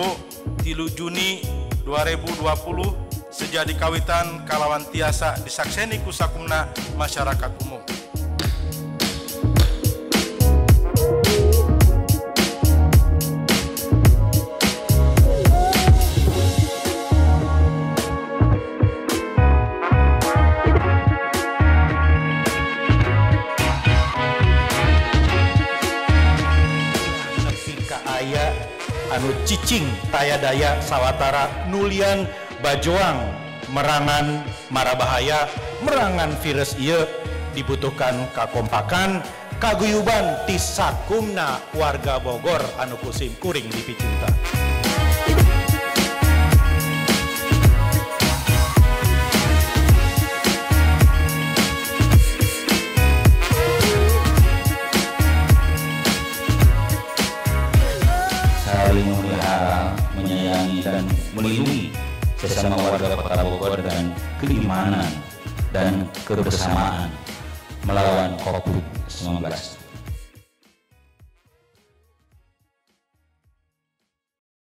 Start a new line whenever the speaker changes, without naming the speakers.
Rebo 3 Juni 2020 sejadi kawitan kalawan tiasa disakseni ku sakumna masyarakat umum.
Anu cicing taya daya sawatara nulian bajoang merangan marabahaya merangan virus ieu dibutuhkan kakompakan kaguyuban ti sakumna warga Bogor anu kusim kuring dipicinta.
Saling memelihara, menyayangi dan melindungi sesama warga Kota Bogor dan keimanan dan kebersamaan melawan COVID-19.